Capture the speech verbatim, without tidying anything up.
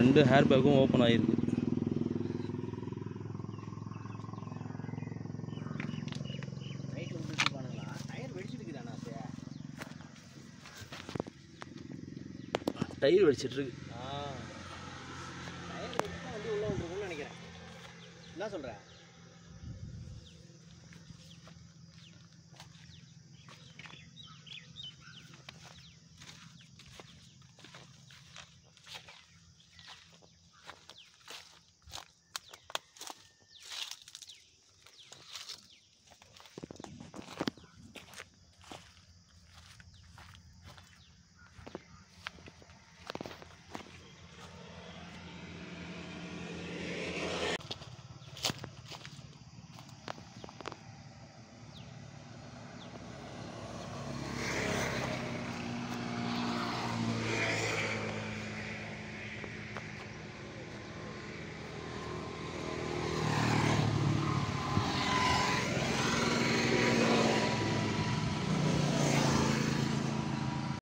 ரெண்டு ஹேர் பேக்கும் ஓப்பன் ஆகிருக்கு. டயர் வெடிச்சிட்ருக்கு. டயர் வெடிச்சா வண்டி உள்ள வந்துருக்கும்னு நினைக்கிறேன். என்ன சொல்கிறேன்?